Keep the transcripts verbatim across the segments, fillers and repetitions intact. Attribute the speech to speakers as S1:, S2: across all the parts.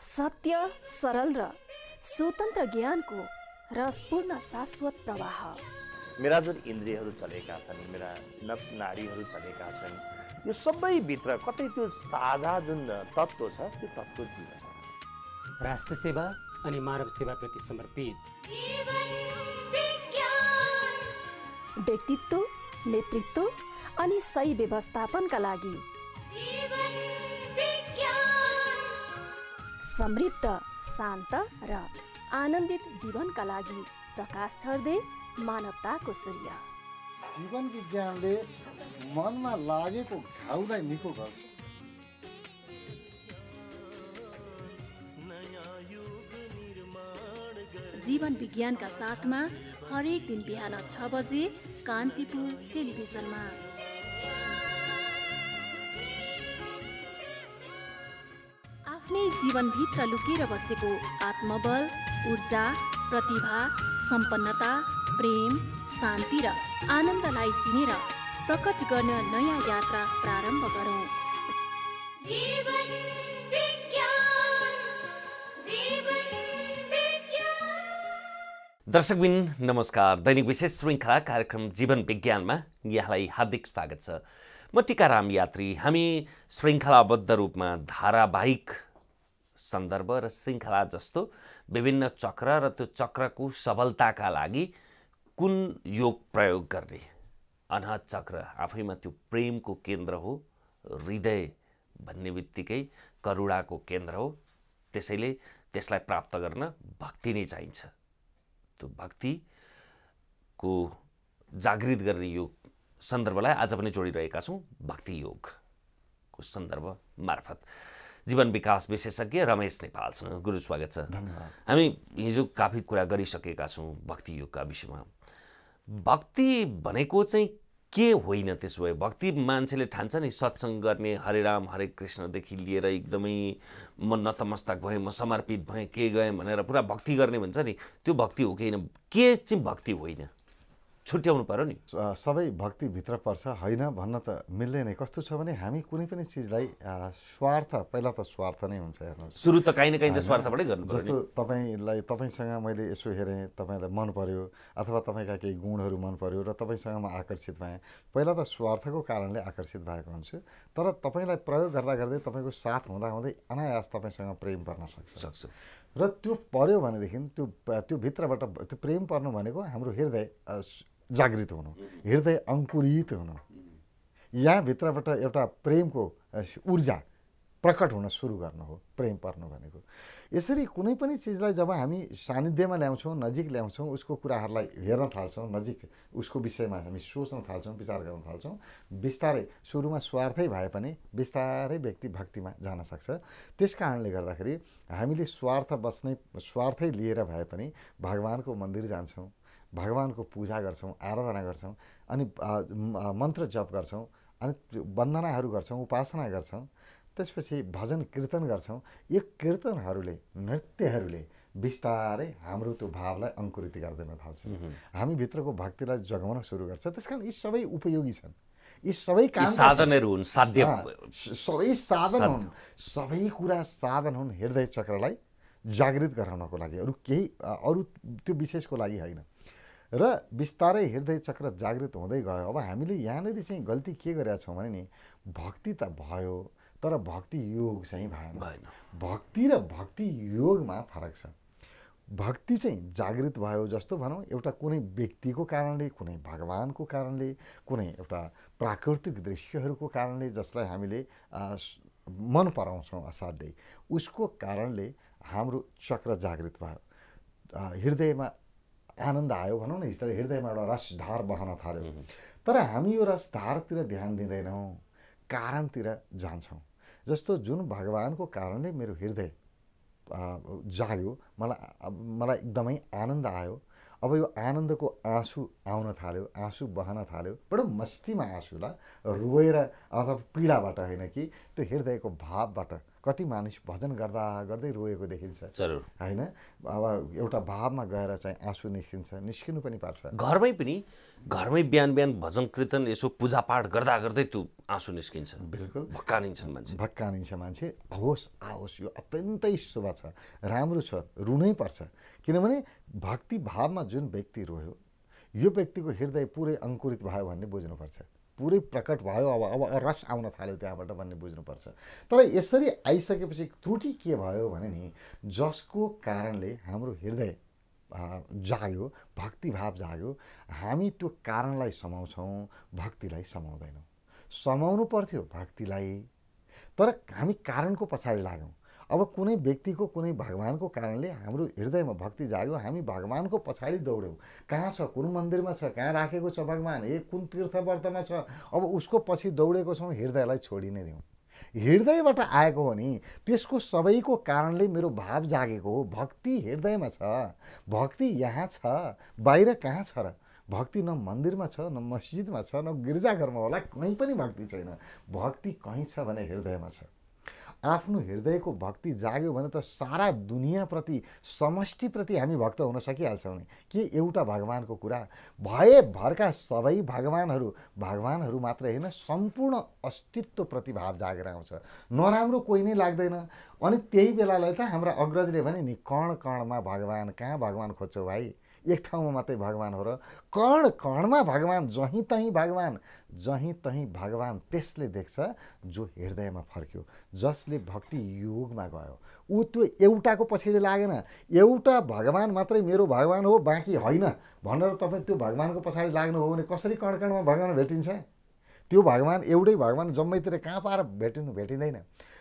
S1: सत्य, सरल र स्वतन्त्र ज्ञानको रसपूर्ण शाश्वत प्रवाह।
S2: मेरा जुन इन्द्रियहरू चलेका छन्, मेरा नफ्स नाडीहरू चलेका छन्, यो सबैभित्र कतै त्यो साझा जुन तत्त्व छ त्यो तत्त्व जीवन हो।
S3: राष्ट्र सेवा अनि मानव सेवाप्रति समर्पित
S1: व्यक्तित्व, नेतृत्व अनि सही व्यवस्थापनका लागि समृद्ध, शान्त र आनन्दित जीवनका लागि प्रकाश छर्दे मानवताको सूर्य।
S4: जीवन विज्ञानले मनमा लागेको घाउलाई निको गर्छ।
S5: जीवन विज्ञानका साथमा हरेक दिन बिहान छ बजे कान्तिपुर टेलिभिजनमा। आफ्नै जीवनभित्र लुकेर बसेको आत्मबल, ऊर्जा, प्रतिभा, सम्पन्नता, प्रेम, शान्ति र आनन्दलाई चिनेर प्रकट गर्न नयाँ यात्रा प्रारम्भ गरौँ। जीवन विज्ञान, जीवन विज्ञान।
S6: दर्शकबिन नमस्कार। दैनिक विशेष श्रृङ्खला कार्यक्रम जीवन विज्ञानमा यहाँलाई हार्दिक स्वागत छ। म टिकाराम यात्री। हामी श्रृङ्खलाबद्ध रूपमा धारावाहिक सन्दर्भ र श्रृङ्खला जस्तो विभिन्न चक्र र त्यो चक्रको सफलताका लागि कुन योग प्रयोग गर्ने, अनहद चक्र आफैमा त्यो प्रेमको केन्द्र हो, हृदय भन्ने बित्तिकै करुणाको केन्द्र हो, त्यसैले त्यसलाई प्राप्त गर्न भक्ति नै चाहिन्छ। त्यो भक्तिको जागृत गर्ने योग सन्दर्भलाई आज पनि जोडिरहेका छौँ भक्ति योगको सन्दर्भ मार्फत। जीवन विकास विशेषज्ञ रमेश नेपालसँग गुरु स्वागत छ।
S4: धन्यवाद।
S6: हामी हिजो काफी कुरा गरिसकेका छौँ भक्ति योगका विषयमा। भक्ति भनेको चाहिँ के होइन? त्यसो भए भक्ति मान्छेले ठान्छ नि सत्सङ्ग गर्ने, हरे राम हरे कृष्णदेखि लिएर एकदमै म नतमस्तक भएँ, म समर्पित भएँ, के गएँ भनेर पुरा भक्ति गर्ने भन्छ नि, त्यो भक्ति हो कि होइन? के चाहिँ भक्ति होइन? छुट्याउनु पर्यो नि।
S4: सबै भक्तिभित्र पर्छ होइन भन्न त मिल्दैन। कस्तो छ भने हामी कुनै पनि चिजलाई स्वार्थ, पहिला त स्वार्थ नै हुन्छ। हेर्नुहोस्,
S6: सुरु त काहीँ न काहीँ त स्वार्थबाटै गर्नु पर्यो।
S4: जस्तो तपाईँलाई तपाईँसँग मैले यसो हेरेँ, तपाईँलाई मन पर्यो अथवा तपाईँका केही गुणहरू मन पर्यो र तपाईँसँग म आकर्षित भएँ, पहिला त स्वार्थको कारणले आकर्षित भएको हुन्छु। तर तपाईँलाई प्रयोग गर्दा गर्दै तपाईँको साथ हुँदा हुँदै अनायास तपाईँसँग प्रेम पर्न सक्छ सक्छ र त्यो पर्यो भनेदेखि त्यो त्यो भित्रबाट त्यो प्रेम पर्नु भनेको हाम्रो हृदय जागृत हुनु, हृदय अङ्कुरित हुनु, यहाँ भित्रबाट एउटा प्रेमको ऊर्जा प्रकट हुन सुरु गर्नु हो प्रेम पर्नु भनेको। यसरी कुनै पनि चिजलाई जब हामी सानिध्यमा ल्याउँछौँ, नजिक ल्याउँछौँ, उसको कुराहरूलाई हेर्न थाल्छौँ, नजिक उसको विषयमा हामी सोच्न थाल्छौँ, विचार गर्न थाल्छौँ, बिस्तारै सुरुमा स्वार्थै भए पनि बिस्तारै व्यक्ति भक्तिमा जान सक्छ। त्यस कारणले गर्दाखेरि हामीले स्वार्थ बस्नै स्वार्थै लिएर भए पनि भगवानको मन्दिर जान्छौँ, भगवानको पूजा गर्छौँ, आराधना गर्छौँ, अनि मन्त्र जप गर्छौँ, अनि वन्दनाहरू गर्छौँ, उपासना गर्छौँ, त्यसपछि भजन कीर्तन गर्छौँ। यो कीर्तनहरूले, नृत्यहरूले बिस्तारै हाम्रो त्यो भावलाई अङ्कुरित गर्दैन थाल्छ, हामी भित्रको भक्तिलाई जगाउन सुरु गर्छ। त्यस कारण यी सबै उपयोगी छन्, यी सबै काम
S6: साधनहरू हुन्, साध्य
S4: सबै साधन हुन्, सबै कुरा साधन हुन् हृदय चक्रलाई जागृत गराउनको लागि, अरू केही अरू त्यो विशेषको लागि होइन। र बिस्तारै हृदय चक्र जागृत हुँदै गयो। अब हामीले यहाँनिर चाहिँ गल्ती के गरेका छौँ भने नि, भक्ति त भयो तर भक्ति योग चाहिँ भएन। भक्ति र भक्ति योगमा फरक छ। भक्ति चाहिँ जागृत भयो जस्तो भनौँ, एउटा कुनै व्यक्तिको कारणले, कुनै भगवानको कारणले, कुनै एउटा प्राकृतिक दृश्यहरूको कारणले जसलाई हामीले मन पराउँछौँ असाध्यै, उसको कारणले हाम्रो चक्र जागृत भयो, हृदयमा आनन्द आयो भनौँ न, हृदयमा एउटा रसधार बहन थाल्यो। तर हामी यो रसधारतिर ध्यान दिँदैनौँ, कारणतिर जान्छौँ। जस्तो जुन भगवानको कारणले मेरो हृदय जाग्यो, मलाई मलाई एकदमै आनन्द आयो, अब यो आनन्दको आँसु आउन थाल्यो, आँसु बहन थाल्यो, बडो मस्तीमा आँसु ल, रोएर अथवा पीडाबाट होइन कि त्यो हृदयको भावबाट कति मानिस भजन गर्दा गर्दै रोएको देखिन्छ
S6: जरुर
S4: होइन। अब एउटा भावमा गएर चाहिँ आँसु निस्किन्छ, निस्किनु पनि पर्छ।
S6: घरमै पनि घरमै बिहान बिहान भजन कीर्तन यसो पूजापाठ गर्दा गर्दै त्यो आँसु निस्किन्छ,
S4: बिल्कुल
S6: भक्कानिन्छन् मान्छे
S4: भक्कानिन्छ मान्छे। होस् आओस्, यो अत्यन्तै शुभ छ, राम्रो छ, रुनै पर्छ। किनभने भक्ति भावमा जुन व्यक्ति रोयो यो व्यक्तिको हृदय पुरै अङ्कुरित भयो भन्ने बुझ्नुपर्छ, पुरै प्रकट भयो, अब अब रस आउन थाल्यो त्यहाँबाट भन्ने बुझ्नुपर्छ। तर यसरी आइसकेपछि त्रुटि के भयो भने नि, जसको कारणले हाम्रो हृदय जाग्यो, भक्तिभाव जाग्यो, हामी त्यो कारणलाई समाउँछौँ, भक्तिलाई समाउँदैनौँ। समाउनु पर्थ्यो भक्तिलाई, तर हामी कारणको पछाडि लाग्यौँ। अब कुनै व्यक्तिको कुनै भगवानको कारणले हाम्रो हृदयमा भक्ति जाग्यो, हामी भगवानको पछाडि दौड्यौँ। कहाँ छ, कुन मन्दिरमा छ, कहाँ राखेको छ भगवान, ए कुन तीर्थव्रतमा छ, अब उसको पछि दौडेको छौँ, हृदयलाई छोडी नै दिउँ। हृदयबाट आएको हो नि, त्यसको सबैको कारणले मेरो भाव जागेको हो। भक्ति हृदयमा छ, भक्ति यहाँ छ, बाहिर कहाँ छ र? भक्ति न मन्दिरमा छ, न मस्जिदमा छ, न गिर्जाघरमा होला, कहीँ पनि भक्ति छैन। भक्ति कहीँ छ भने हृदयमा छ। आफ्नो हृदयको भक्ति जाग्यो भने त सारा दुनियाँप्रति, समष्टिप्रति हामी भक्त हुन सकिहाल्छौँ नि। के एउटा भगवानको कुरा, भएभरका सबै भगवानहरू भगवानहरू मात्रै होइन, सम्पूर्ण अस्तित्वप्रति भाव जागेर आउँछ। नराम्रो कोही नै लाग्दैन। अनि त्यही बेलालाई त हाम्रा अग्रजले भने नि, कण कणमा भगवान, कहाँ भगवान खोज्छौ भाइ, एक ठाउँमा मात्रै भगवान हो र? कण कणमा भगवान, जहीँ तहीँ भगवान, जहीँ तहीँ भगवान त्यसले देख्छ जो हृदयमा फर्क्यो, जसले भक्ति योगमा गयो। ऊ त्यो एउटाको पछाडि लागेन, एउटा भगवान मात्रै मेरो भगवान हो, बाँकी होइन भनेर तपाईँ त्यो भगवानको पछाडि लाग्नु हो भने कसरी कण कणमा भगवान भेटिन्छ? त्यो भगवान एउटै भगवान जम्मैतिर कहाँ पाएर भेटिनु भेटिँदैन।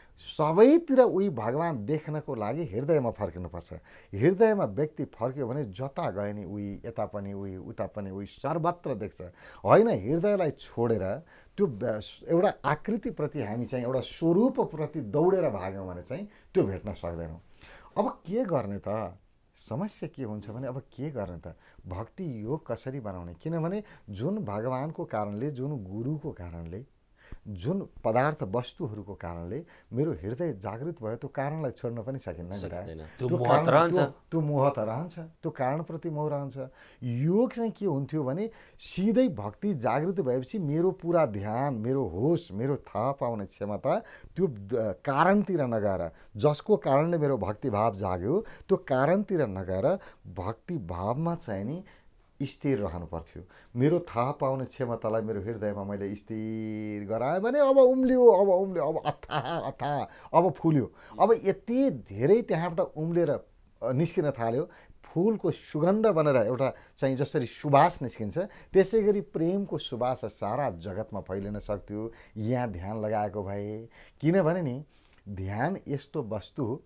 S4: सबैतिर उही भगवान देख्नको लागि हृदयमा फर्किनुपर्छ। हृदयमा व्यक्ति फर्क्यो भने जता गए नि उही, यता पनि उही, उता पनि उही, सर्वत्र देख्छ। होइन, हृदयलाई छोडेर त्यो एउटा आकृतिप्रति हामी चाहिँ एउटा स्वरूपप्रति दौडेर भाग्यौँ भने चाहिँ त्यो भेट्न सक्दैनौँ। अब के गर्ने त? समस्या के हुन्छ भने अब के गर्ने त? भक्ति योग कसरी बनाउने? किनभने जुन भगवानको कारणले, जुन गुरुको कारणले, जुन पदार्थ वस्तुहरूको कारणले मेरो हृदय जागृत भयो, त्यो कारणलाई छोड्न पनि सकिन्न।
S6: त्यो मोह त रहन्छ,
S4: त्यो मोह त रहन्छ, त्यो कारणप्रति मोह रहन्छ। योग चाहिँ के हुन्थ्यो भने सिधै भक्ति जागृत भएपछि मेरो पुरा ध्यान, मेरो होस, मेरो थाहा पाउने क्षमता त्यो कारणतिर नगएर, जसको कारणले मेरो भक्तिभाव जाग्यो त्यो कारणतिर नगएर भक्तिभावमा चाहिँ नि स्थिर रहनु पर्थ्यो। मेरो थाहा पाउने क्षमतालाई मेरो हृदयमा मैले स्थिर गराएँ भने अब उम्लियो, अब उम्लियो, अब अथाह अथाह अब फुल्यो। अब यति धेरै त्यहाँबाट उम्लेर निस्किन थाल्यो, फुलको सुगन्ध बनेर एउटा चाहिँ जसरी सुवास निस्किन्छ, त्यसै गरी प्रेमको सुवास सारा जगतमा फैलिन सक्थ्यो यहाँ ध्यान लगाएको भए। किनभने नि ध्यान यस्तो वस्तु हो,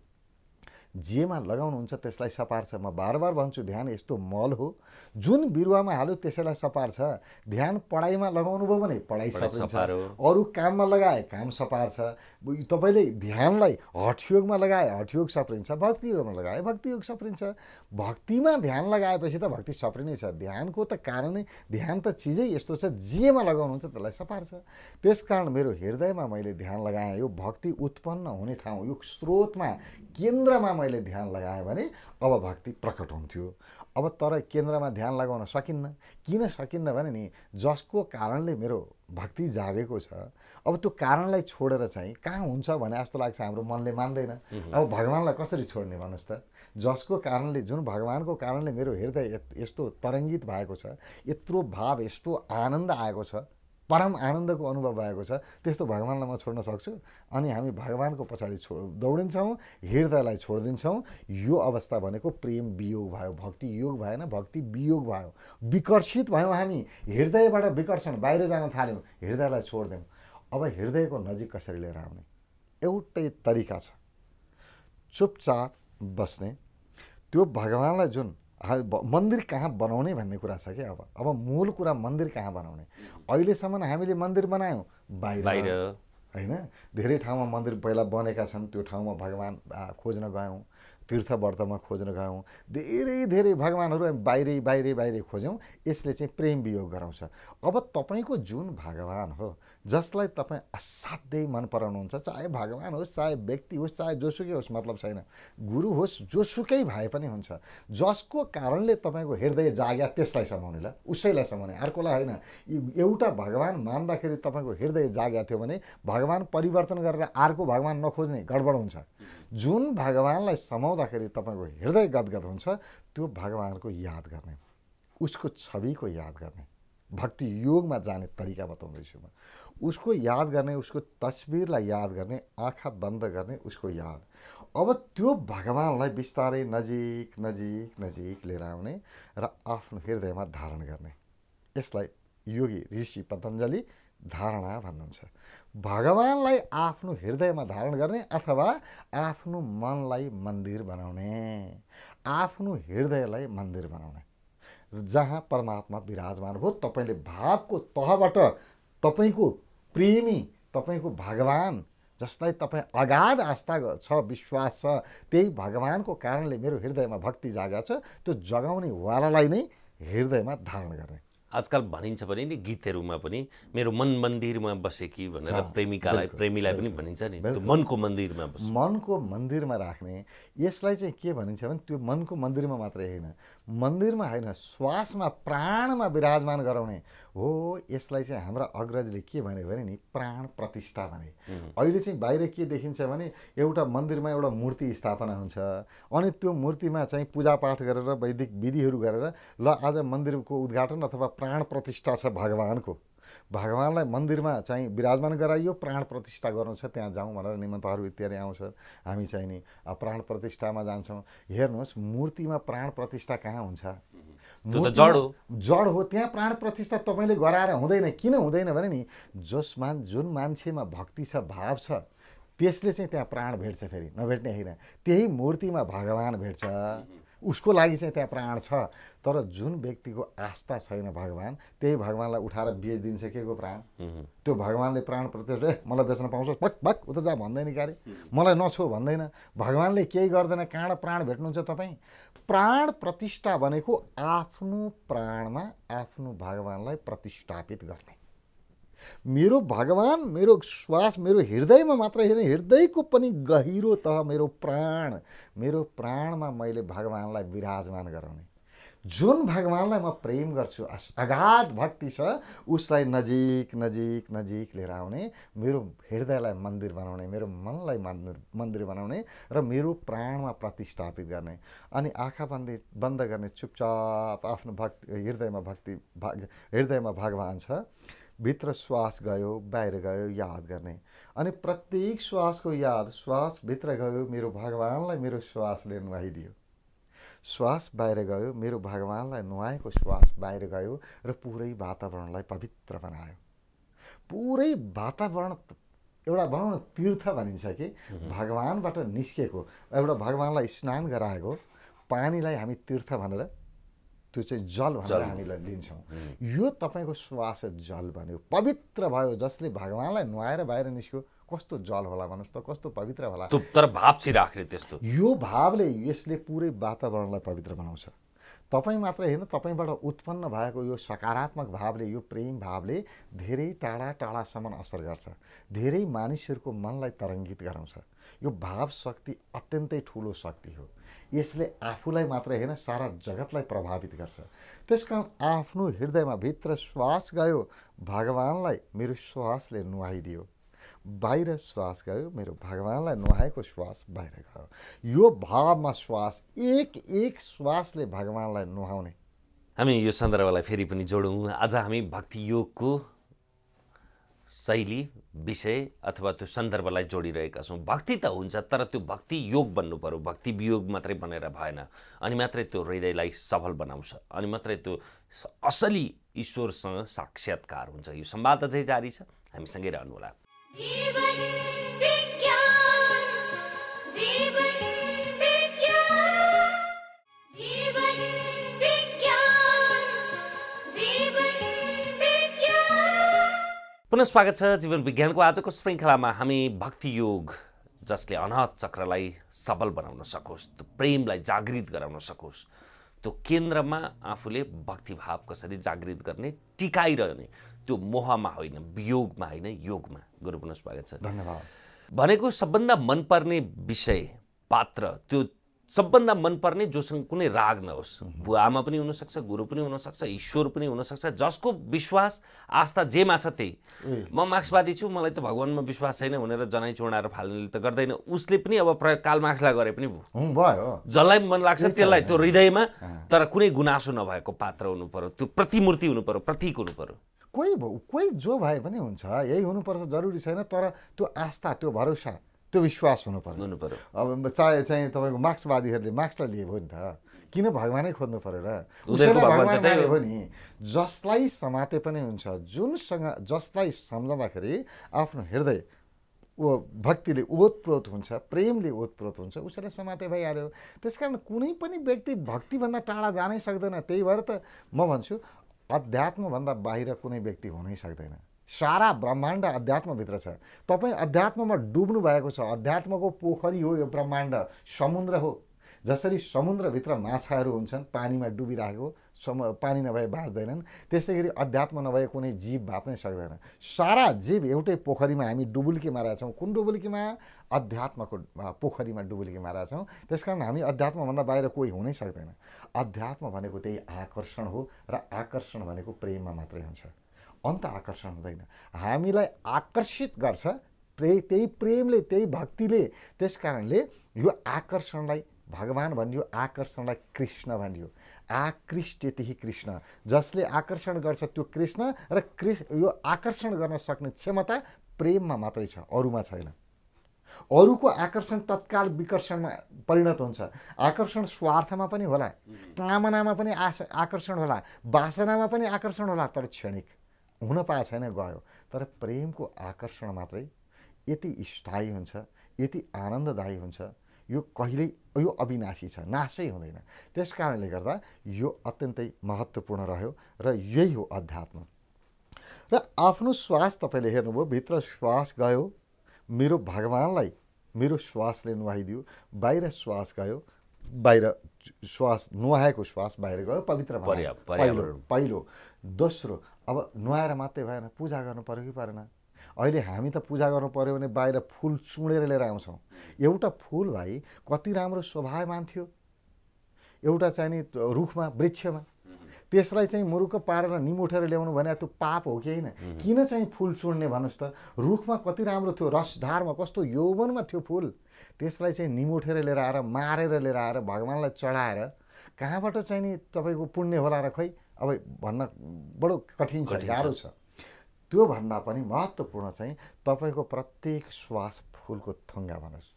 S4: जेमा लगाउनुहुन्छ त्यसलाई सपार्छ। म बार बार भन्छु, ध्यान यस्तो मल हो, जुन बिरुवामा हाल्यो त्यसैलाई सपार्छ। ध्यान पढाइमा लगाउनु भयो भने पढाइ सपार्छ, अरू काममा लगाए काम सपार्छ। तपाईँले ध्यानलाई हठयोग लगाए हठयोग सप्रिन्छ, भक्ति योगमा लगाए भक्ति योग सप्रिन्छ। भक्तिमा ध्यान लगाएपछि त भक्ति सप्रिनै छ। ध्यानको त कारणै, ध्यान त चिजै यस्तो छ, जेमा लगाउनुहुन्छ त्यसलाई सपार्छ। त्यसकारण मेरो हृदयमा मैले ध्यान लगाएँ, यो भक्ति उत्पन्न हुने ठाउँ, यो स्रोतमा, केन्द्रमा मैले ध्यान लगाएँ भने अब भक्ति प्रकट हुन्थ्यो। अब तर केन्द्रमा ध्यान लगाउन सकिन्न। किन सकिन्न भने नि, जसको कारणले मेरो भक्ति जागेको छ, अब त्यो कारणलाई छोडेर चाहिँ कहाँ हुन्छ भने जस्तो लाग्छ हाम्रो मनले मान्दैन। अब भगवानलाई कसरी छोड्ने भन्नुहोस् त? जसको कारणले, जुन भगवानको कारणले मेरो हृदय यस्तो तरङ्गित भएको छ, यत्रो भाव, यस्तो आनन्द आएको छ, परम आनन्दको अनुभव भएको छ, त्यस्तो भगवानलाई म छोड्न सक्छु? अनि हामी भगवानको पछाडि छो दौडिन्छौँ, हृदयलाई छोडिदिन्छौँ। यो अवस्था भनेको प्रेम वियोग भयो, भक्ति योग भएन, भक्ति वियोग भयो। विकर्षित भयौँ हामी, हृदयबाट विकर्षण बाहिर जान थाल्यौँ, हृदयलाई छोडिदियौँ। अब हृदयको नजिक कसरी लिएर आउने? एउटै तरिका छ, चुपचाप बस्ने। त्यो भगवानलाई जुन मन्दिर कहाँ बनाउने भन्ने कुरा छ कि अब अब मूल कुरा मन्दिर कहाँ बनाउने। अहिलेसम्म हामीले मन्दिर बनायौँ बाहिर होइन, धेरै ठाउँमा मन्दिर पहिला बनेका छन्, त्यो ठाउँमा भगवान खोज्न गयौँ, तीर्थ व्रतमा खोज्न गयौँ, धेरै धेरै भगवान्हरू हामी बाहिरै बाहिरै बाहिरै खोज्यौँ, यसले चाहिँ प्रेम वियोग गराउँछ। अब तपाईँको जुन भगवान हो जसलाई तपाईँ असाध्यै मन पराउनुहुन्छ, चाहे भगवान होस्, चाहे व्यक्ति होस्, चाहे जोसुकै होस्, मतलब छैन, गुरु होस्, जोसुकै भए पनि हुन्छ, जसको कारणले तपाईँको हृदय जाग्या त्यसलाई समाउने, ल उसैलाई समाउने, अर्कोलाई होइन। एउटा भगवान मान्दाखेरि तपाईँको हृदय जाग्या थियो भने भगवान परिवर्तन गरेर अर्को भगवान नखोज्ने, गडबड हुन्छ। जुन भगवानलाई समाउँदाखेरि तपाईँको हृदय गदगद हुन्छ, त्यो भगवानको याद गर्ने, उसको छविको याद गर्ने, भक्ति योगमा जाने तरिका बताउँदैछु म। उसको याद गर्ने, उसको तस्बिरलाई याद गर्ने, आँखा बन्द गर्ने, उसको याद। अब त्यो भगवानलाई बिस्तारै नजिक नजिक नजिक लिएर आउने र आफ्नो हृदयमा धारण गर्ने, यसलाई योगी ऋषि पतञ्जलि धारणा भन्नुहुन्छ। भगवानलाई आफ्नो हृदयमा धारण गर्ने अथवा आफ्नो मनलाई मन्दिर बनाउने, आफ्नो हृदयलाई मन्दिर बनाउने, जहाँ परमात्मा विराजमान हो। तपाईँले भावको तहबाट तपाईँको प्रेमी, तपाईँको भगवान जसलाई तपाईँ अगाध आस्था छ, विश्वास छ, त्यही भगवानको कारणले मेरो हृदयमा भक्ति जागा छ, त्यो जगाउने वालालाई नै हृदयमा धारण गर्ने।
S6: आजकल भनिन्छ भने नि गीतहरूमा पनि मेरो मन मन्दिरमा बसेकी भनेर प्रेमिकालाई प्रेमीलाई पनि भनिन्छ नि, त्यो मनको मन्दिरमा बस्नु,
S4: मनको मन्दिरमा राख्ने। यसलाई चाहिँ के भनिन्छ भने त्यो मनको मन्दिरमा मात्रै होइन, मन्दिरमा होइन, श्वासमा प्राणमा विराजमान गराउने हो। यसलाई चाहिँ हाम्रा अग्रजले के भन्यो भने नि प्राण प्रतिष्ठा भने। अहिले चाहिँ बाहिर के देखिन्छ भने एउटा मन्दिरमा एउटा मूर्ति स्थापना हुन्छ, अनि त्यो मूर्तिमा चाहिँ पूजापाठ गरेर वैदिक विधिहरू गरेर ल आज मन्दिरको उद्घाटन अथवा प्राण प्रतिष्ठा छ भगवानको, भगवानलाई मन्दिरमा चाहिँ विराजमान गराइयो, प्राण प्रतिष्ठा गर्नु छ, त्यहाँ जाउँ भनेर निमन्त्रहरू इत्यादि आउँछ। हामी चाहिँ नि प्राण प्रतिष्ठामा जान्छौँ। हेर्नुहोस्, मूर्तिमा प्राण प्रतिष्ठा कहाँ हुन्छ?
S6: जड हो,
S4: जड हो। त्यहाँ प्राण प्रतिष्ठा तपाईँले गराएर हुँदैन। किन हुँदैन भने नि जस मान जुन मान्छेमा भक्ति छ, भाव छ, त्यसले चाहिँ त्यहाँ प्राण भेट्छ, फेरि नभेट्ने होइन। त्यही मूर्तिमा भगवान भेट्छ, उसको लागि चाहिँ त्यहाँ प्राण छ। तर जुन व्यक्तिको आस्था छैन भगवान, त्यही भगवानलाई उठाएर बेचिदिन्छ के को प्राण। त्यो भगवानले प्राण प्रतिष्ठा, ए मलाई बेच्न पाउँछ, पक पक उता जा भन्दैन, क्यारे मलाई नछो भन्दैन। भगवानले केही गर्दैन, कहाँ प्राण भेट्नुहुन्छ तपाईँ? प्राण प्रतिष्ठा भनेको आफ्नो प्राणमा आफ्नो भगवानलाई प्रतिष्ठापित गर्ने। मेरो भगवान मेरो श्वास मेरो हृदयमा मात्र होइन, हृदयको पनि गहिरो तह मेरो प्राण, मेरो प्राणमा मैले भगवानलाई विराजमान गराउने। जुन भगवानलाई म प्रेम गर्छु, अगाध भक्ति छ, उसलाई नजिक नजिक नजिक लिएर आउने, मेरो हृदयलाई मन्दिर बनाउने, मेरो मनलाई मन्दिर मन्दिर बनाउने र मेरो प्राणमा प्रतिष्ठापित गर्ने। अनि आँखा बन्द बन्द गर्ने, चुपचाप आफ्नो भक्ति हृदयमा भक्ति हृदयमा भगवान छ, भित्र श्वास गयो बाहिर गयो याद गर्ने। अनि प्रत्येक श्वासको याद, श्वास भित्र गयो मेरो भगवानलाई मेरो श्वासले नुहाइदियो, श्वास बाहिर गयो मेरो भगवानलाई नुहाएको श्वास बाहिर गयो र पुरै वातावरणलाई पवित्र बनायो। पुरै वातावरण एउटा भनौँ न तीर्थ भनिन्छ कि भगवानबाट निस्केको, एउटा भगवानलाई स्नान गराएको पानीलाई हामी तीर्थ भनेर, त्यो चाहिँ जल भनेर हामीलाई लिन्छौँ। यो तपाईँको श्वास जल बन्यो, पवित्र भयो, जसले भगवानलाई नुहाएर बाहिर निस्क्यो। कस्तो जल होला भन्नुहोस् त, कस्तो पवित्र होला।
S6: तर भाव चाहिँ राख्ने त्यस्तो,
S4: यो भावले यसले पुरै वातावरणलाई पवित्र बनाउँछ। तपाईँ मात्र होइन, तपाईँबाट उत्पन्न भएको यो सकारात्मक भावले, यो प्रेम भावले धेरै टाढा टाढासम्म असर गर्छ, धेरै मानिसहरूको मनलाई तरङ्गित गराउँछ। यो भाव शक्ति अत्यन्तै ठुलो शक्ति हो। यसले आफूलाई मात्र होइन, सारा जगतलाई प्रभावित गर्छ। त्यसकारण आफ्नो हृदयमा भित्र श्वास गयो, भगवानलाई मेरो श्वासले नुहाइदियो, बाहिर श्वास गयो, मेरो भगवानलाई नुहाएको श्वास बाहिर गयो। यो भावमा श्वास, एक एक श्वासले भगवानलाई नुहाउने।
S6: हामी यो सन्दर्भलाई फेरि पनि जोडौँ। आज हामी भक्ति योगको शैली, विषय अथवा त्यो सन्दर्भलाई जोडिरहेका छौँ। भक्ति त हुन्छ, तर त्यो भक्ति योग बन्नु पर्यो। भक्ति वियोग मात्रै बनेर भएन, अनि मात्रै त्यो हृदयलाई सफल बनाउँछ, अनि मात्रै त्यो असली ईश्वरसँग साक्षात्कार हुन्छ। यो संवाद अझै जारी छ, हामीसँगै रहनुहोला।
S7: जीवन विज्ञान, जीवन विज्ञान, जीवन विज्ञान, जीवन विज्ञान।
S6: पुनः स्वागत छ जीवन विज्ञानको आजको श्रृङ्खलामा। हामी भक्ति योग जसले अनाहत चक्रलाई सबल बनाउन सकोस्, त्यो प्रेमलाई जागृत गराउन सकोस्, त्यो केन्द्रमा आफूले भक्तिभाव कसरी जागृत गर्ने, टिकाइरहने, त्यो मोहमा होइन, वियोगमा होइन, योगमा। गुरु पुनः स्वागत छ।
S4: धन्यवाद।
S6: भनेको सबभन्दा मनपर्ने विषय, पात्र, त्यो सबभन्दा मनपर्ने जोसँग कुनै राग नहोस्, बुवा आमा पनि हुनसक्छ, गुरु पनि हुनसक्छ, ईश्वर पनि हुनसक्छ, जसको विश्वास आस्था जेमा छ त्यही। म मार्क्सवादी छु, मलाई त भगवानमा विश्वास छैन भनेर जनाइ चोडाएर फाल्ने त गर्दैन, उसले पनि अब प्रयोग कार्ल मार्क्सलाई गरे पनि भयो। जसलाई मन लाग्छ त्यसलाई, त्यो हृदयमा, तर कुनै गुनासो नभएको पात्र हुनु पर्यो, त्यो प्रतिमूर्ति हुनु पर्यो, प्रतीक हुनु पर्यो।
S4: कोही कोही जो भए पनि हुन्छ, यही हुनुपर्छ जरुरी छैन, तर त्यो आस्था, त्यो भरोसा, त्यो विश्वास हुनु पर्यो
S6: हुनु पर्यो।
S4: अब चाहे चाहिँ तपाईँको मार्क्सवादीहरूले मार्क्सलाई लिए भयो नि त, किन भगवानै खोज्नु पर्यो र?
S6: उनीहरूको भगवान त त्यही हो
S4: नि। जसलाई समाते पनि हुन्छ, जुनसँग जसलाई सम्झँदाखेरि आफ्नो हृदय ऊ भक्तिले ओतप्रोत हुन्छ, प्रेमले ओतप्रोत हुन्छ, उसैलाई समाते भइहाल्यो। त्यस कारण कुनै पनि व्यक्ति भक्तिभन्दा टाढा जानै सक्दैन। त्यही भएर त म भन्छु अध्यात्मभन्दा बाहिर कुनै व्यक्ति हुनै सक्दैन। सारा ब्रह्माण्ड अध्यात्मभित्र छ। तपाईँ अध्यात्ममा डुब्नु भएको छ। अध्यात्मको पोखरी हो यो ब्रह्माण्ड, समुद्र हो। जसरी समुद्रभित्र माछाहरू हुन्छन् पानीमा डुबिरहेको, सम पानी नभए बाँच्दैनन्, त्यसै गरी अध्यात्म नभए कुनै जीव बाँच्नै सक्दैन। सारा जीव एउटै पोखरीमा हामी डुबुल्की मारेका छौँ। कुन डुबुल्कीमा? अध्यात्मको पोखरीमा डुबुल्की मारेका छौँ। त्यस कारण हामी अध्यात्मभन्दा बाहिर कोही हुनै सक्दैन। अध्यात्म भनेको त्यही आकर्षण हो, र आकर्षण भनेको प्रेममा मात्रै हुन्छ, अन्त आकर्षण हुँदैन। हामीलाई आकर्षित गर्छ प्रे त्यही प्रेमले, त्यही भक्तिले। त्यस कारणले यो आकर्षणलाई भगवान भनियो, आकर्षणलाई कृष्ण भनियो। आकृष्टेति कृष्ण, जसले आकर्षण गर्छ त्यो कृष्ण, र कृष्ण यो आकर्षण गर्न सक्ने क्षमता प्रेममा मात्रै छ, अरूमा छैन। अरूको आकर्षण तत्काल विकर्षणमा परिणत हुन्छ। आकर्षण स्वार्थमा पनि होला, कामनामा पनि आकर्षण होला, वासनामा पनि आकर्षण होला, तर क्षणिक हुन पाए छैन, गयो। तर प्रेमको आकर्षण मात्रै यति स्थायी हुन्छ, यति आनन्ददायी हुन्छ, यो कहिल्यै यो अविनाशी छ, नाशै हुँदैन। त्यस कारणले गर्दा यो अत्यन्तै महत्त्वपूर्ण रह्यो, र यही हो अध्यात्म। र आफ्नो श्वास तपाईँले हेर्नुभयो, भित्र श्वास गयो, मेरो भगवानलाई मेरो श्वासले नुहाइदियो, बाहिर श्वास गयो, बाहिर श्वास नुहाएको श्वास बाहिर गयो, पवित्र भयो। पहिलो पहिलो दोस्रो, अब नुहाएर मात्रै भएन, पूजा गर्नु पर्यो कि परेन? अहिले हामी त पूजा गर्नु पर्यो भने बाहिर फुल चुडेर लिएर आउँछौँ। एउटा फुल भाइ कति राम्रो शोभायमान थियो, एउटा चाहिँ नि रुखमा, वृक्षमा, त्यसलाई चाहिँ मुरुक्क पारेर निमुठेर ल्याउनु भने त्यो पाप हो कि होइन? किन चाहिँ फुल चुड्ने भन्नुहोस् त? रुखमा कति राम्रो थियो, रसधारमा कस्तो यौवनमा थियो फुल, त्यसलाई चाहिँ निमुठेर लिएर आएर, मारेर लिएर आएर भगवानलाई चढाएर कहाँबाट चाहिँ नि तपाईँको पुण्य होला र? खै अब भन्न बडो कठिन छ, गाह्रो छ। त्योभन्दा पनि महत्त्वपूर्ण चाहिँ तपाईँको प्रत्येक श्वास फुलको थुङ्गा भन्नुहोस्।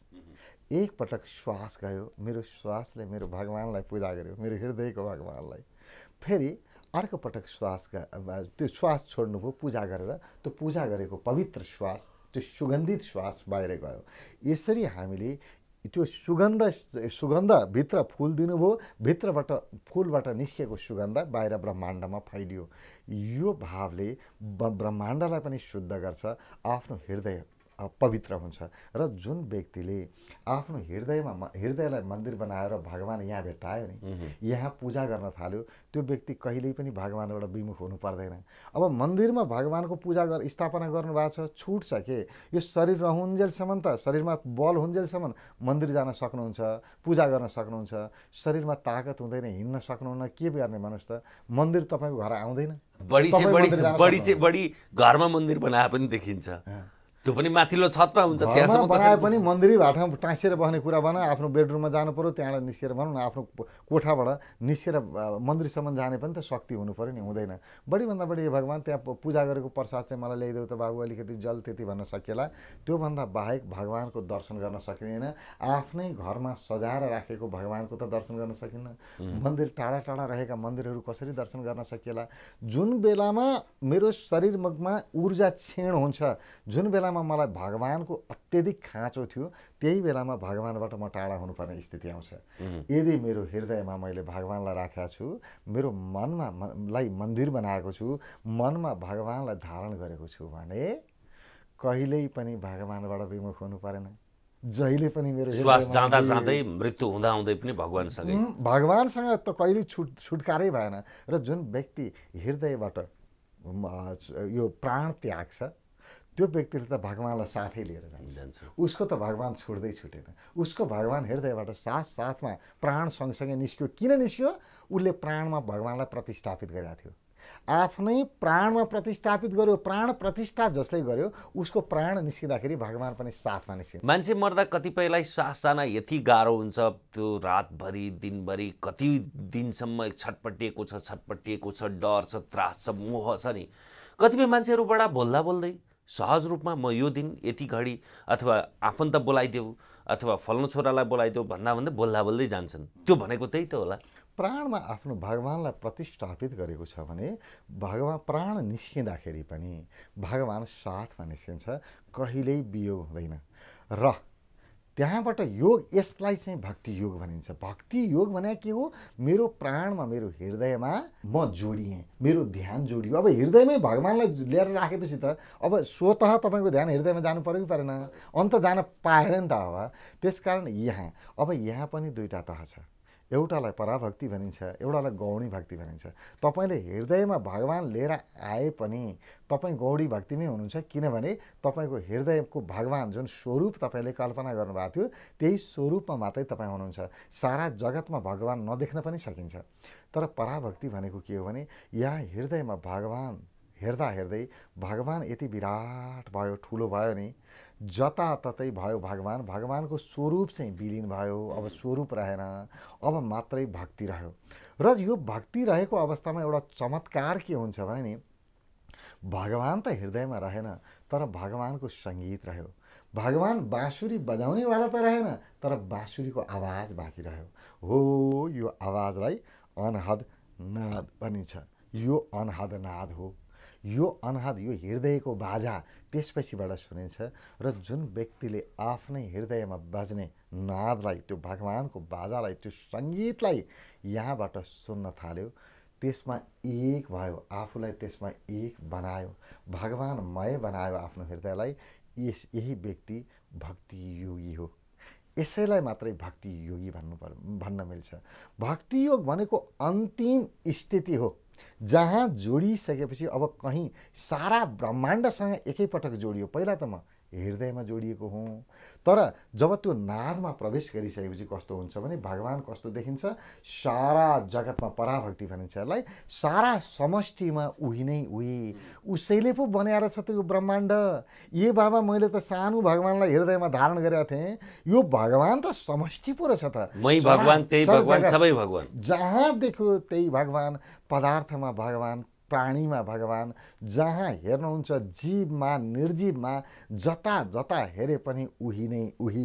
S4: एकपटक श्वास गयो, मेरो श्वासले मेरो भगवानलाई पूजा गर्यो, मेरो हृदयको भगवानलाई। फेरि अर्को पटक श्वास त्यो श्वास छोड्नुभयो, पूजा गरेर त्यो पूजा गरेको पवित्र श्वास, त्यो सुगन्धित श्वास बाहिर गयो। यसरी हामीले त्यो सुगन्ध सुगन्ध भित्र फुल दिनुभयो, भित्रबाट फुलबाट निस्केको सुगन्ध बाहिर ब्रह्माण्डमा फैलियो। यो भावले ब्रह्माण्डलाई पनि शुद्ध गर्छ, आफ्नो हृदय पवित्र हुन्छ। र जुन व्यक्तिले आफ्नो हृदयमा हृदयलाई मन्दिर बनाएर भगवान यहाँ भेट्टायो नि, यहाँ पूजा गर्न थाल्यो, त्यो व्यक्ति कहिल्यै पनि भगवानबाट विमुख हुनु पर्दैन। अब मन्दिरमा भगवानको पूजा गर स्थापना गर्नुभएको छ, छुट छ के? यो शरीर रहुन्जेलसम्म त, शरीरमा बल हुन्जेलसम्म मन्दिर जान सक्नुहुन्छ, पूजा गर्न सक्नुहुन्छ। शरीरमा ताकत हुँदैन, हिँड्न सक्नुहुन्न, के गर्ने भन्नुहोस् त? मन्दिर तपाईँको घर आउँदैन।
S6: बढी से बढी बढी से बढी घरमा मन्दिर बनाए पनि देखिन्छ, त्यो पनि माथिल्लो छतमा हुन्छ।
S4: त्यहाँसम्म बनाए पनि मन्दिरै भाटामा टाँसिएर बस्ने कुरा भन, आफ्नो बेडरुममा जानु पर्यो, त्यहाँबाट निस्केर भनौँ न, आफ्नो कोठाबाट निस्केर मन्दिरसम्म जाने पनि त शक्ति हुनु पर्यो नि, हुँदैन। बढीभन्दा बढी भगवान त्यहाँ पूजा गरेको प्रसाद चाहिँ मलाई ल्याइदेऊ त बाबु, अलिकति जल त्यति भन्न सकिएला। त्योभन्दा बाहेक भगवानको दर्शन गर्न सकिँदैन। आफ्नै घरमा सजाएर राखेको भगवानको त दर्शन गर्न सकिन्न। मन्दिर टाढा टाढा रहेका मन्दिरहरू कसरी दर्शन गर्न सकिएला? जुन बेलामा मेरो शरीरमा ऊर्जा क्षीण हुन्छ, जुन बेला मलाई भगवानको अत्यधिक खाँचो थियो, त्यही बेलामा भगवानबाट म टाढा हुनुपर्ने स्थिति आउँछ। यदि मेरो हृदयमा मैले भगवानलाई राखेको छु, मेरो मनमा लाई मन्दिर बनाएको छु, मनमा भगवानलाई धारण गरेको छु भने कहिल्यै पनि भगवानबाट विमुख हुनु परेन। जहिले पनि मेरो
S6: श्वास
S4: हृदयमा
S6: जाँदा
S4: उही-
S6: जाँदै मृत्यु हुँदा हुँदै पनि भगवानसँगै
S4: उम्, भगवानसँग त कहिले छुट छुटकारै भएन। र जुन व्यक्ति हृदयबाट उम्, अ, यो प्राण त्याग छ त्यो व्यक्तिले त भगवानलाई साथै लिएर जान्छ।
S6: जान्छ।
S4: उसको त भगवान छुट्दै छुटेन। उसको भगवान हृदयबाट साथ साथमा प्राण सँगसँगै निस्क्यो। किन निस्क्यो? उसले प्राणमा भगवानलाई प्रतिस्थापित गरेका थियो। आफ्नै प्राणमा प्रतिस्थापित गर्यो। प्राण प्रतिष्ठा जसले गर्यो उसको प्राण निस्किँदाखेरि भगवान पनि साथमा निस्किन्छ।
S6: मान्छे मर्दा कतिपयलाई श्वास जान यति गाह्रो हुन्छ, त्यो रातभरि दिनभरि कति दिनसम्म छटपटिएको छ छटपटिएको छ डर छ त्रास छ मोह छ नि। कतिपय मान्छेहरू बडा बोल्दा बोल्दै सहज रूपमा म यो दिन यति घडी अथवा आफन्त बोलाइदेऊ अथवा फल्नु छोरालाई बोलाइदेऊ भन्दा भन्दै बोल्दा बोल्दै जान्छन्। त्यो भनेको त्यही त होला।
S4: प्राणमा आफ्नो भगवानलाई प्रतिष्ठापित गरेको छ भने भगवान प्राण निस्किँदाखेरि पनि भगवान साथमा निस्किन्छ, कहिल्यै वियोग हुँदैन। र त्यहाँबाट योग, यसलाई चाहिँ भक्ति योग भनिन्छ। भक्ति योग भने के हो? मेरो प्राणमा मेरो हृदयमा म जोडिएँ, मेरो ध्यान जोडियो। अब हृदयमै भगवानलाई लिएर राखेपछि त अब स्वतः तपाईँको ध्यान हृदयमा जानु पर्यो कि परेन? अन्त जान पाएन नि त। अब त्यसकारण यहाँ अब यहाँ पनि दुईवटा तह छ। एउटालाई पराभक्ति भनिन्छ, एउटालाई गौणी भक्ति भनिन्छ। तपाईँले हृदयमा भगवान लिएर आए पनि तपाईँ गौडी भक्तिमै हुनुहुन्छ, किनभने तपाईँको हृदयको भगवान जुन स्वरूप तपाईँले कल्पना गर्नुभएको थियो त्यही स्वरूपमा मात्रै तपाईँ हुनुहुन्छ। सारा जगतमा भगवान नदेख्न पनि सकिन्छ। तर पराभक्ति भनेको के हो भने यहाँ हृदयमा भगवान हेर्दा हेर्दै भगवान यति विराट भयो, ठुलो भयो नि, जताततै भयो भगवान। भगवानको स्वरूप चाहिँ विलीन भयो, अब स्वरूप रहेन, अब मात्रै भक्ति रह्यो। र यो भक्ति रहेको अवस्थामा एउटा चमत्कार के हुन्छ भने नि, भगवान त हृदयमा रहेन तर भगवानको सङ्गीत रह्यो। भगवान बाँसुरी बजाउनेवाला त रहेन तर बाँसुरीको आवाज बाँकी रह्यो। हो, यो आवाजलाई अनहद नाद भनिन्छ। यो अनहद नाद हो। यो अनहद, यो हृदयको बाजा त्यसपछिबाट सुनिन्छ। र जुन व्यक्तिले आफ्नै हृदयमा बज्ने नादलाई, त्यो भगवानको बाजालाई, त्यो सङ्गीतलाई यहाँबाट सुन्न थाल्यो, त्यसमा एक भयो, आफूलाई त्यसमा एक बनायो, भगवानमय बनायो आफ्नो हृदयलाई, यस यही व्यक्ति भक्ति योगी हो। यसैलाई मात्रै भक्ति योगी भन्नु पर्यो, भन्न मिल्छ। भक्ति योग भनेको अन्तिम स्थिति हो जहाँ जोडिसकेपछि अब कहीँ सारा ब्रह्माण्डसँग एकैपटक जोडियो। पहिला त म हृदयमा जोडिएको हुँ, तर जब त्यो नादमा प्रवेश गरिसकेपछि कस्तो हुन्छ भने भगवान कस्तो देखिन्छ? सारा जगतमा पराभक्ति भनिन्छ यसलाई। सारा समष्टिमा उही नै उही, उसैले पो बनाएर छ त यो ब्रह्माण्ड। ए बाबा, मैले त सानो भगवानलाई हृदयमा धारण गरेका थिएँ, यो भगवान त समष्टि पो रहेछ त।
S6: मै भगवान त्यही भगवान, सबै भगवान।
S4: जहाँ देख्यो त्यही भगवान, पदार्थमा भगवान, प्राणीमा भगवान, जहाँ हेर्नुहुन्छ जीवमा निर्जीवमा जता जता हेरे पनि उही नै उही,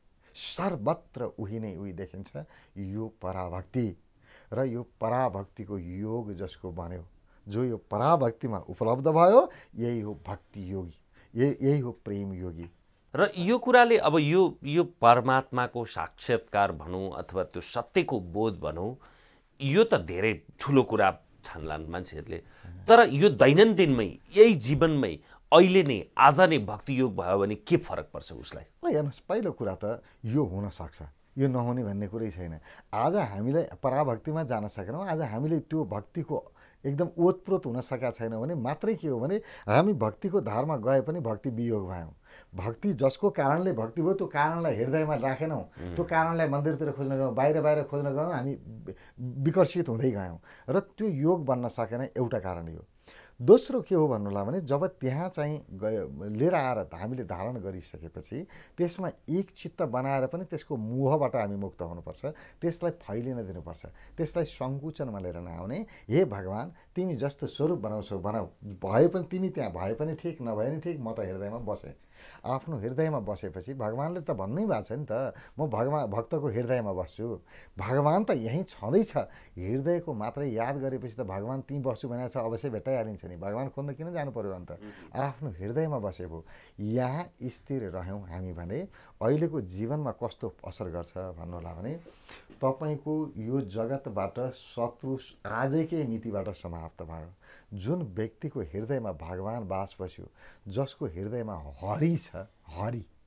S4: सर्वत्र उही नै उही देखिन्छ। यो पराभक्ति र यो पराभक्तिको योग जसको बन्यो, जो यो पराभक्तिमा उपलब्ध भयो, यही हो भक्ति योगी, यही यही हो प्रेम योगी।
S6: र यो कुराले अब यो यो परमात्माको साक्षात्कार भनौँ अथवा त्यो सत्यको बोध भनौँ, यो त धेरै ठुलो कुरा ठान्लान् मान्छेहरूले। तर यो दैनन्दिनमै, यही जीवनमै अहिले नै आज नै भक्ति योग भयो भने के फरक पर्छ उसलाई?
S4: ल हेर्नुहोस्, पहिलो कुरा त यो हुनसक्छ, यो नहुने भन्ने कुरै छैन। आज हामीलाई पराभक्तिमा जान सकेनौँ, आज हामीले त्यो भक्तिको एकदम ओतप्रोत हुन सकेका छैनौँ भने मात्रै के हो भने हामी भक्तिको धारमा गए पनि भक्ति वियोग भयौँ। भक्ति जसको कारणले भक्ति भयो त्यो कारणलाई हृदयमा राखेनौँ, त्यो कारणलाई मन्दिरतिर खोज्न गयौँ, बाहिर बाहिर खोज्न गयौँ, हामी विकर्षित हुँदै गयौँ र त्यो योग बन्न सकेन। एउटा कारण यो। दोस्रो के हो भन्नुला भने जब त्यहाँ चाहिँ गयो लिएर आएर हामीले धारण गरिसकेपछि त्यसमा एक चित्त बनाएर पनि त्यसको मोहबाट हामी मुक्त हुनुपर्छ, त्यसलाई फैलिन दिनुपर्छ, त्यसलाई सङ्कुचनमा लिएर नआउने। हे भगवान, तिमी जस्तो स्वरूप बनाउँछौ बनाऊ, भए पनि तिमी त्यहाँ भए पनि ठिक, नभए पनि ठिक, म त हृदयमा बसेँ। आफ्नो हृदयमा बसेपछि भगवानले त भन्नै भएको छ नि त, म भगवान भक्तको हृदयमा बस्छु। भगवान त यहीँ छँदैछ, हृदयको मात्रै याद गरेपछि त भगवान त्यहीँ बस्छु भनेको छ, अवश्य भेटाइहालिन्छ नि। भगवान खोज्न किन जानु पर्यो अन्त? आफ्नो हृदयमा बसेको यहाँ स्थिर रह्यौँ हामी भने अहिलेको जीवनमा कस्तो असर गर्छ भन्नुहोला भने तपाईँको यो जगतबाट शत्रु आजकै मितिबाट समाप्त भयो। जुन व्यक्तिको हृदयमा भगवान बास बस्यो, जसको हृदयमा हरि छ, हरि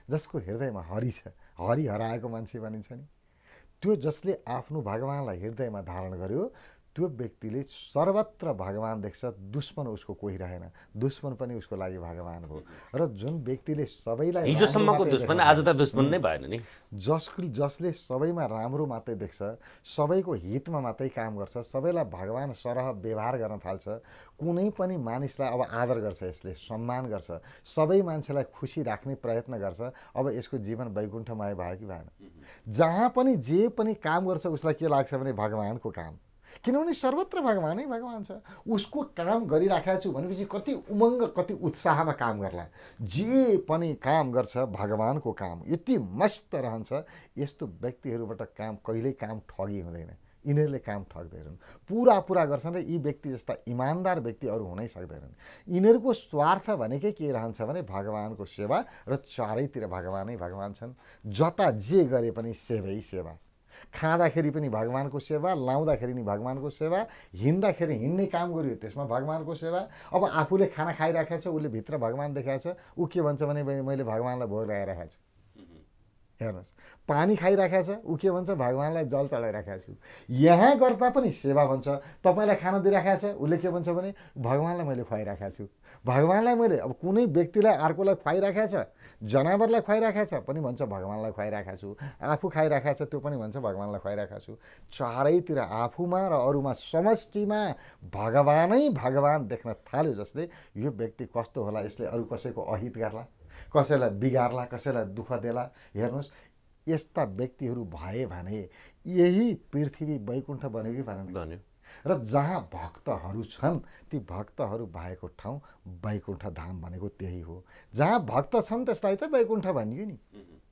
S4: जसको हृदयमा हरि छ, हरि हराएको मान्छे भनिन्छ नि, त्यो जसले आफ्नो भगवानलाई हृदयमा धारण गर्यो त्यो व्यक्तिले सर्वत्र भगवान देख्छ। दुश्मन उसको कोही रहेन, दुश्मन पनि उसको लागि भगवान हो। र जुन व्यक्तिले सबैलाई
S6: हिजोसम्मको दुश्मन आज त दुश्मन नै भएन नि,
S4: जसको जसले सबैमा राम्रो मात्रै देख्छ, सबैको हितमा मात्रै काम गर्छ, सबैलाई भगवान सरह व्यवहार गर्न थाल्छ, कुनै पनि मानिसलाई अब आदर गर्छ, यसले सम्मान गर्छ, सबै मान्छेलाई खुसी राख्ने प्रयत्न गर्छ, अब यसको जीवन वैकुण्ठमय भयो कि भएन? जहाँ पनि जे पनि काम गर्छ उसलाई के लाग्छ भने भगवानको काम, किनभने सर्वत्र भगवानै भगवान छ। उसको काम गरिराखेको छु भनेपछि कति उमङ्ग कति उत्साहमा काम गर्ला। जे पनि काम गर्छ भगवानको काम, यति मस्त रहन्छ। यस्तो व्यक्तिहरूबाट काम कहिल्यै काम ठगी हुँदैन, यिनीहरूले काम ठग्दैनन्, पुरा पुरा गर्छन्। र यी व्यक्ति जस्ता इमान्दार व्यक्ति अरू हुनै सक्दैनन्। यिनीहरूको स्वार्थ भनेकै के रहन्छ भने भगवानको सेवा, र चारैतिर भगवानै भगवान छन्। जता जे गरे पनि सेवै सेवा, खाँदाखेरि पनि भगवानको सेवा, लाउँदाखेरि नि भगवानको सेवा, हिँड्दाखेरि हिँड्ने काम गर्यो त्यसमा भगवानको सेवा। अब आफूले खाना खाइराखेको छ, उसले भित्र भगवान देखाएको छ, ऊ के भन्छ भने मैले भगवानलाई भोग लगाइराखेको छु। हेर्नुहोस्, पानी खाइराखेको छ, ऊ के भन्छ भगवानलाई जल चढाइराखेको छु। यहाँ गर्दा पनि सेवा भन्छ। तपाईँलाई खाना दिइराखेको छ, उसले के भन्छ भने भगवानलाई मैले खुवाइराखेको छु। भगवानलाई मैले अब कुनै व्यक्तिलाई अर्कोलाई खुवाइराखेको छ, जनावरलाई खुवाइराखेको छ पनि भन्छ भगवानलाई खुवाइराखेको छु। आफू खाइराखेको छ त्यो पनि भन्छ भगवानलाई खुवाइराखेको छु। चारैतिर आफूमा र अरूमा समष्टिमा भगवानै भगवान देख्न थाल्यो जसले, यो व्यक्ति कस्तो होला, यसले अरू कसैको अहित गर्ला, कसैलाई बिगार्ला, कसैलाई दुःख देला। हेर्नुहोस्, यस्ता व्यक्तिहरू भए भने यही पृथ्वी वैकुण्ठ बन्यो कि भएन? र जहाँ भक्तहरू छन् ती भक्तहरू भएको ठाउँ वैकुण्ठ धाम भनेको त्यही हो। जहाँ भक्त छन् त्यसलाई त वैकुण्ठ भनियो नि।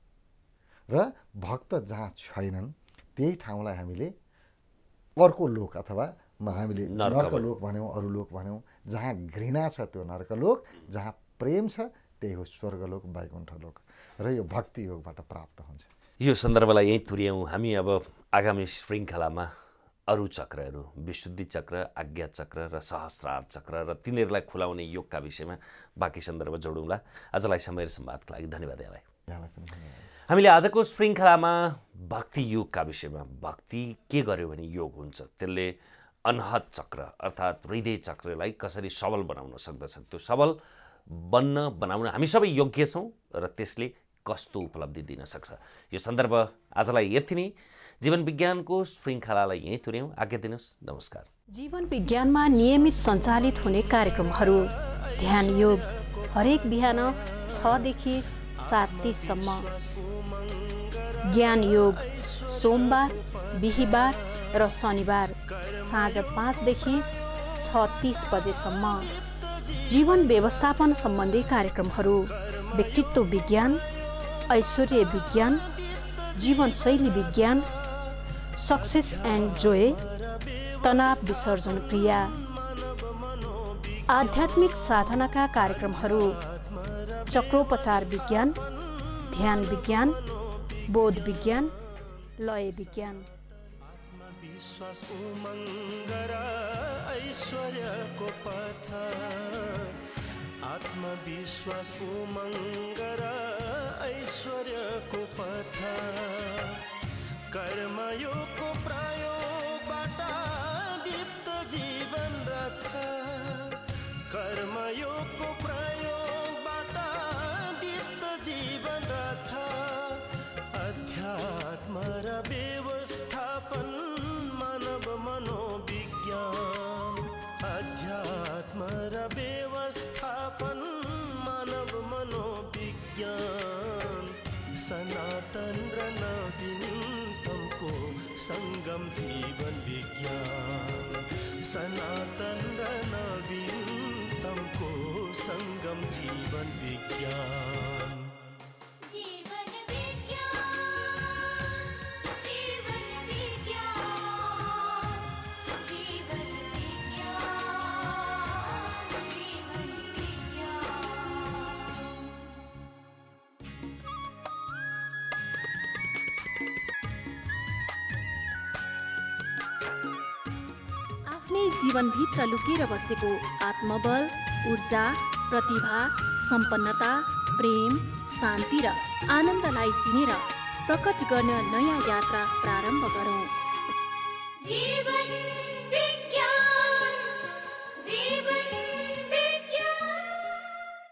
S4: र भक्त जहाँ छैनन् त्यही ठाउँलाई हामीले अर्को लोक अथवा हामीले नर्कलोक भन्यौँ, अरू लोक भन्यौँ। जहाँ घृणा छ त्यो नर्कलोक, जहाँ प्रेम छ त्यही हो स्वर्गलोक, वैकुण्ठ लोक। र यो भक्ति योगबाट प्राप्त हुन्छ।
S6: यो सन्दर्भलाई यहीँ तुर्यौँ। हामी अब आगामी श्रृङ्खलामा अरू चक्रहरू, विशुद्धि चक्र, आज्ञा चक्र र सहस्रार चक्र र तिनीहरूलाई खुलाउने योगका विषयमा बाँकी सन्दर्भ जोडौँला। आजलाई समय र संवादको लागि धन्यवाद यहाँलाई। हामीले आजको श्रृङ्खलामा भक्ति योगका विषयमा, भक्ति के गर्यो भने योग हुन्छ, त्यसले अनहद चक्र अर्थात् हृदय चक्रलाई कसरी सबल बनाउन सक्दछ, त्यो सबल बन्न बनाउन हामी सबै योग्य छौँ र त्यसले कस्तो उपलब्धि दिन सक्छ। यो सन्दर्भ आजलाई यति नै। जीवन विज्ञानको श्रृङ्खलालाई यहीँ तुर्यौँ। आज्ञा दिनुहोस्। नमस्कार।
S8: जीवन विज्ञानमा नियमित सञ्चालित हुने कार्यक्रमहरू ध्यान योग हरेक बिहान छदेखि सात तिससम्म, ज्ञान योग सोमबार, बिहिबार र शनिबार साँझ पाँचदेखि छ तिस बजेसम्म, जीवन व्यवस्थापन सम्बन्धी कार्यक्रमहरू व्यक्तित्व विज्ञान, ऐश्वर्य विज्ञान, जीवनशैली विज्ञान, सक्सेस एन्ड जोय, तनाव विसर्जन क्रिया, आध्यात्मिक साधनाका कार्यक्रमहरू चक्रोपचार विज्ञान, ध्यान विज्ञान, बोध विज्ञान, लय विज्ञान।
S9: आत्मविश्वास उमङ्ग र ऐश्वर्यको पथ, आत्मविश्वास उमङ्ग र ऐश्वर्यको पथ, कर्मयोगको प्रयोगबाट दीप्त जीवन रथ, कर्मयोगको प्रयोगबाट दीप्त जीवन रथ, अध्यात्म र व्यवस्थापन मानव मनोविज्ञान, अध्यात्म र व्यवस्थापन मानव मनोविज्ञान, सनातन र नवीनतमको सङ्गम जीवन विज्ञान, सनातन र नवीनतमको सङ्गम जीवन विज्ञान।
S7: जीवन विज्ञान, जीवन विज्ञान, जीवन विज्ञान, जीवन विज्ञान।
S5: आफ्नै जीवनभित्र लुकेर बसेको आत्मबल, ऊर्जा, प्रतिभा, सम्पन्नता, प्रेम, शान्ति र आनन्दलाई चिनेर प्रकट गर्न नयाँ यात्रा प्रारम्भ गरौँ।
S7: जीवन